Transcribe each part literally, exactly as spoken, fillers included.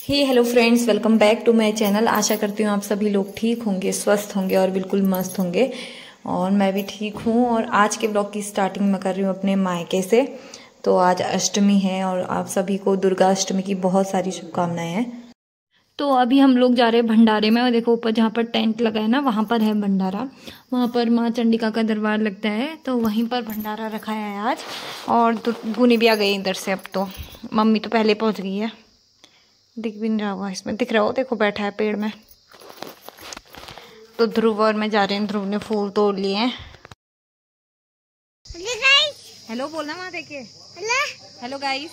Hey hello friends, welcome back to my channel. आशा करती हूँ आप सभी लोग ठीक होंगे, स्वस्थ होंगे और बिल्कुल मस्त होंगे। और मैं भी ठीक हूँ। और आज के ब्लॉग की स्टार्टिंग मैं कर रही हूँ अपने मायके से। तो आज अष्टमी है और आप सभी को दुर्गा अष्टमी की बहुत सारी शुभकामनाएं हैं। तो अभी हम लोग जा रहे हैं भंडारे में। और देखो ऊपर जहाँ पर टेंट लगा है ना, वहाँ पर है भंडारा। वहाँ पर माँ चंडिका का दरबार लगता है, तो वहीं पर भंडारा रखा है आज। और गुनी भी आ गई इधर से। अब तो मम्मी तो पहले पहुँच गई है, दिख भी नहीं रहा हुआ इसमें, दिख रहा हो देखो बैठा है पेड़ में। तो ध्रुव और मैं जा रहे हैं। ध्रुव ने फूल तोड़ लिए हैं। हेलो बोलना वहाँ देखे। Hello guys.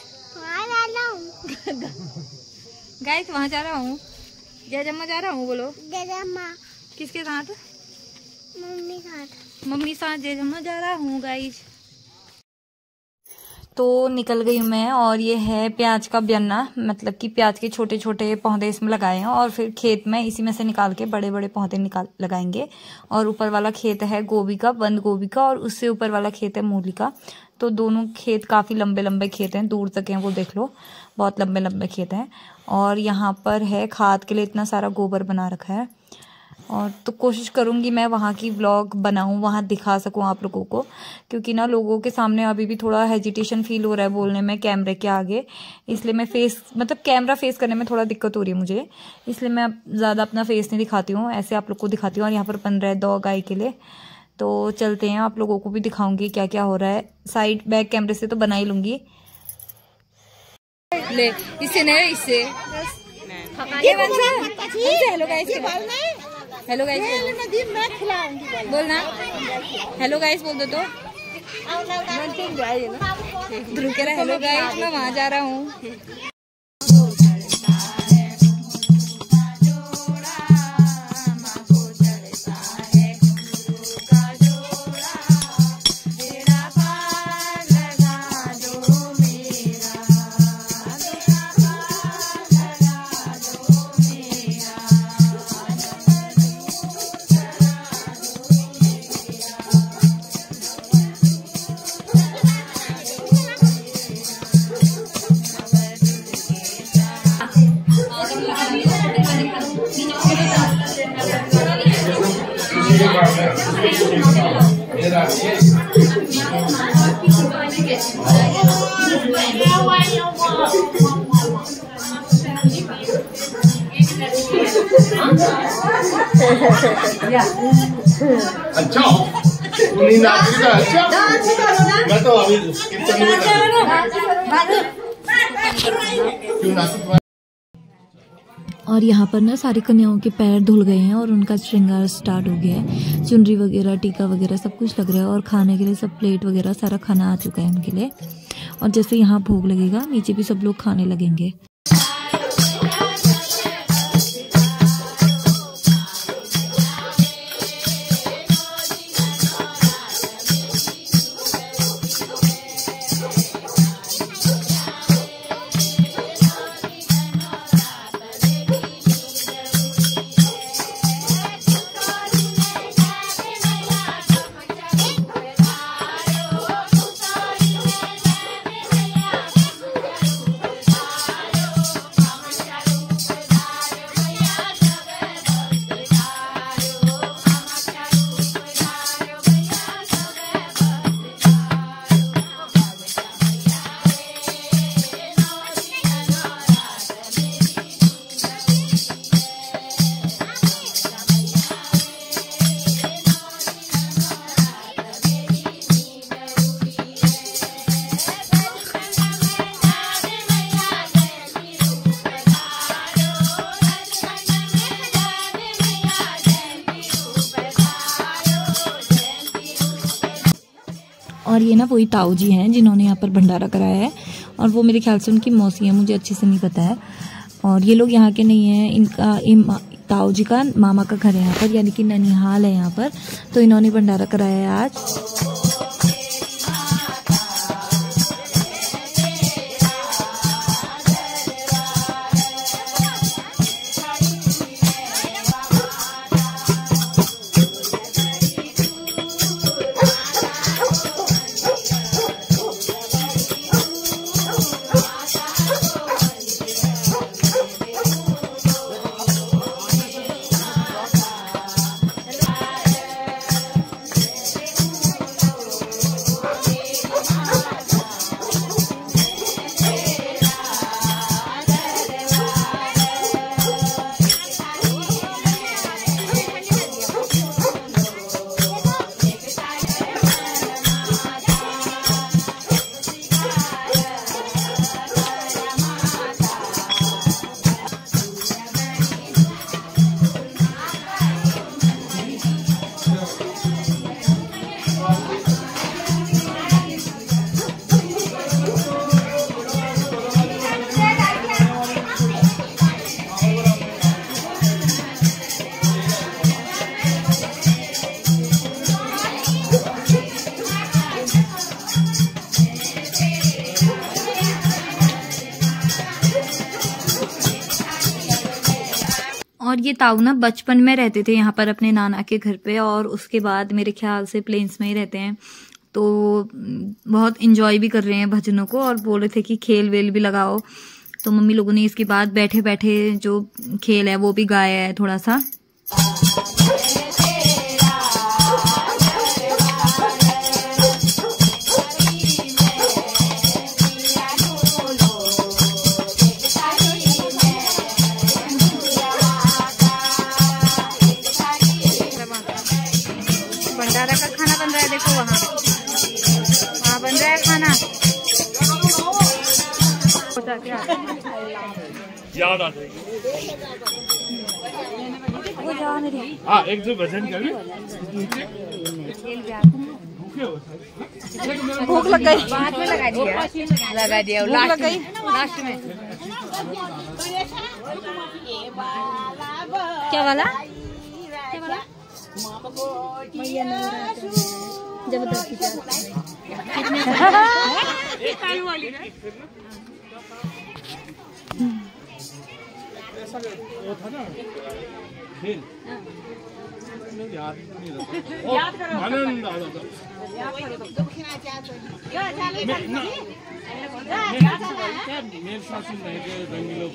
गाइस वहाँ जा रहा हूँ, जय जम्मा जा रहा हूँ। बोलो जय जम्मा। किसके साथ? मम्मी साथ। मम्मी साथ जय जम्मा जा रहा हूँ गाइस। तो निकल गई मैं। और ये है प्याज का ब्यन्ना, मतलब कि प्याज के छोटे छोटे पौधे इसमें लगाए हैं। और फिर खेत में इसी में से निकाल के बड़े बड़े पौधे निकाल लगाएंगे। और ऊपर वाला खेत है गोभी का, बंद गोभी का, और उससे ऊपर वाला खेत है मूली का। तो दोनों खेत काफ़ी लंबे लंबे खेत हैं, दूर तक हैं वो देख लो, बहुत लंबे लंबे खेत हैं। और यहाँ पर है खाद के लिए इतना सारा गोबर बना रखा है। और तो कोशिश करूँगी मैं वहाँ की व्लॉग बनाऊँ, वहाँ दिखा सकूँ आप लोगों को। क्योंकि ना लोगों के सामने अभी भी थोड़ा हेजिटेशन फील हो रहा है बोलने में कैमरे के आगे। इसलिए मैं फेस मतलब कैमरा फेस करने में थोड़ा दिक्कत हो रही है मुझे, इसलिए मैं ज़्यादा अपना फेस नहीं दिखाती हूँ, ऐसे आप लोग को दिखाती हूँ। और यहाँ पर बन रहा है दो गाय के लिए। तो चलते हैं, आप लोगों को भी दिखाऊंगी क्या क्या हो रहा है। साइड बैक कैमरे से तो बना ही लूंगी। ले इससे नहीं, इससे हेलो गाइस, हेलो गाइस बोलना। हेलो गाइस बोल दो तो। ध्रुव कह रहा हेलो गाइस, मैं वहां जा रहा हूँ। अच्छा नहीं नाचेगा। अच्छा मैं तो अभी कीर्तन में क्यों नाच। और यहाँ पर ना सारी कन्याओं के पैर धुल गए हैं और उनका श्रृंगार स्टार्ट हो गया है। चुनरी वगैरह, टीका वगैरह सब कुछ लग रहा है। और खाने के लिए सब प्लेट वगैरह सारा खाना आ चुका है उनके लिए। और जैसे यहाँ भोग लगेगा, नीचे भी सब लोग खाने लगेंगे। और ये ना वही ताऊ जी हैं जिन्होंने यहाँ पर भंडारा कराया है। और वो मेरे ख्याल से उनकी मौसी है, मुझे अच्छे से नहीं पता है। और ये लोग यहाँ के नहीं हैं, इनका ताऊ जी का मामा का घर है यहाँ पर, यानी कि ननिहाल है यहाँ पर। तो इन्होंने भंडारा कराया है आज। और ये ताऊ ना बचपन में रहते थे यहाँ पर अपने नाना के घर पे, और उसके बाद मेरे ख्याल से प्लेन्स में ही रहते हैं। तो बहुत इंजॉय भी कर रहे हैं भजनों को, और बोल रहे थे कि खेल वेल भी लगाओ। तो मम्मी लोगों ने इसके बाद बैठे बैठे जो खेल है वो भी गाया है थोड़ा सा। भंडारा का खाना बन रहा है, देखो वहाँ वहाँ बन रहा है खाना। याद आ जाएगी। हाँ, एक दो भजन कर भूख लग गई, बाद में लगा दिया लगा दिया भूख लग गई लास्ट में। क्या वाला क्या वाला जबरदस्ती वो था ना खेल, याद नहीं रहता। आनंद आ जाता। मेरे साथ नहीं थे रंगीलो।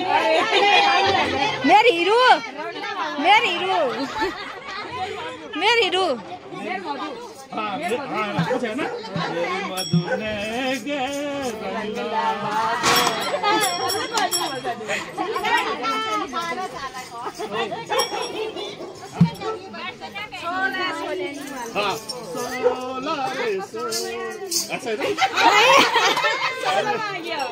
मेरी हीरो मेरी हीरो मेरी हीरो। हाँ हाँ कुछ है ना, मेरी मधु ने गे हाँ सोला रे सोला, ऐसा है ना।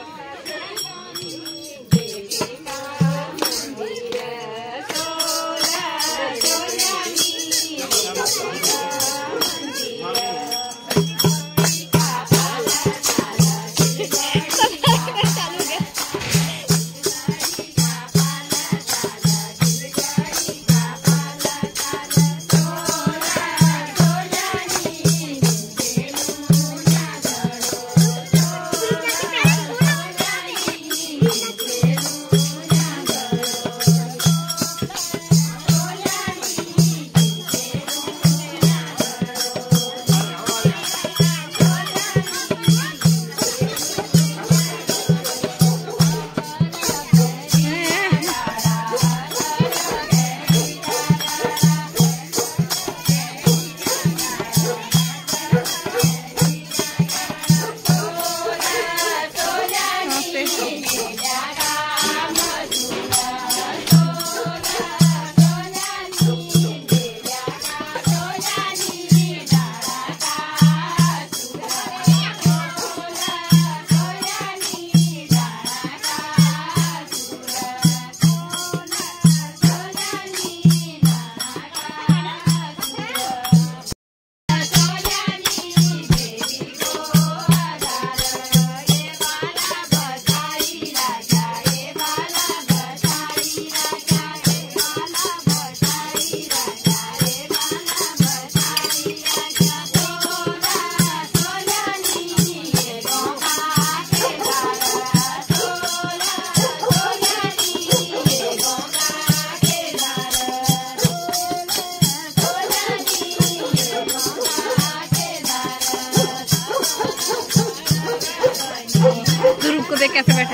देख कैसे बैठे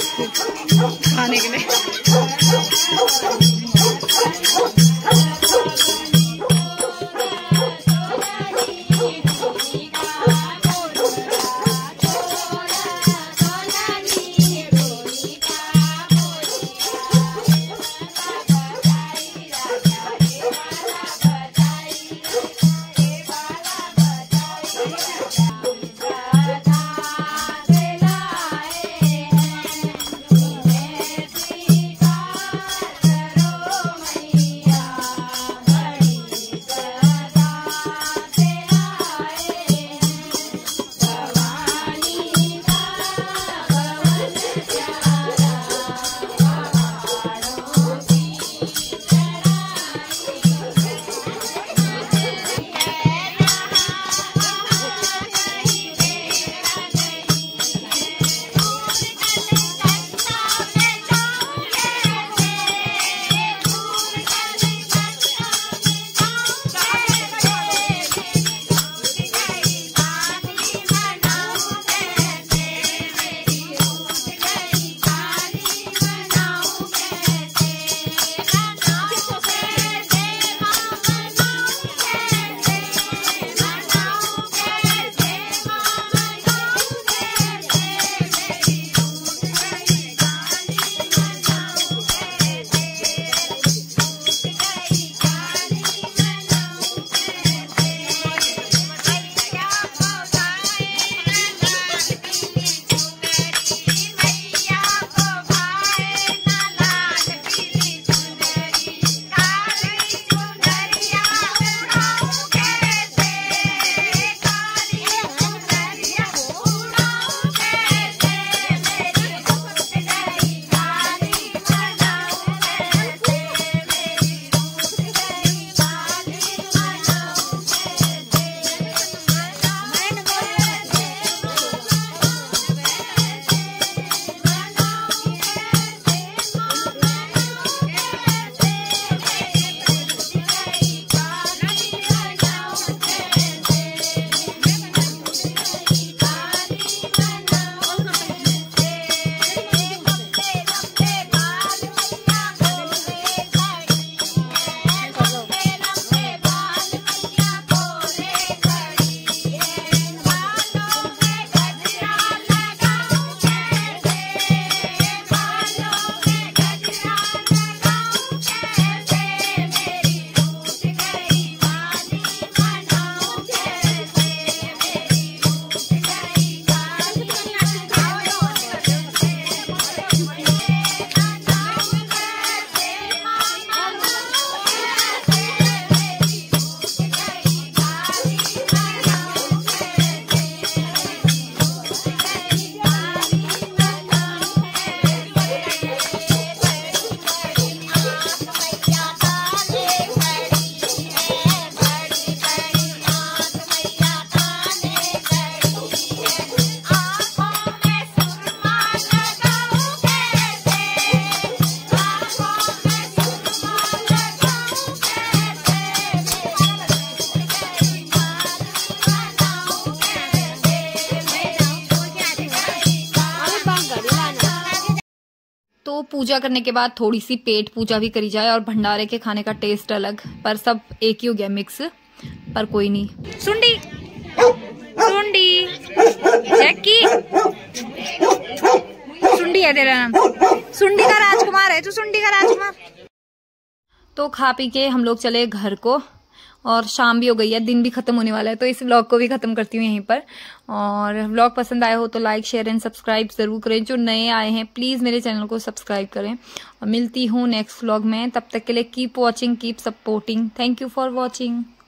खाने के लिए। पूजा करने के बाद थोड़ी सी पेट पूजा भी करी जाए और भंडारे के खाने का टेस्ट अलग, पर सब एक ही हो गया मिक्स, पर कोई नहीं। सुंडी सुंडी जैकी, सुंडी है तेरा नाम, सुंडी का राजकुमार है तू, सुंडी का राजकुमार। तो खा पी के हम लोग चले घर को और शाम भी हो गई है, दिन भी खत्म होने वाला है, तो इस व्लॉग को भी खत्म करती हूँ यहीं पर। और व्लॉग पसंद आया हो तो लाइक शेयर एंड सब्सक्राइब जरूर करें। जो नए आए हैं प्लीज मेरे चैनल को सब्सक्राइब करें। और मिलती हूँ नेक्स्ट व्लॉग में, तब तक के लिए keep watching, keep supporting. Thank you for watching.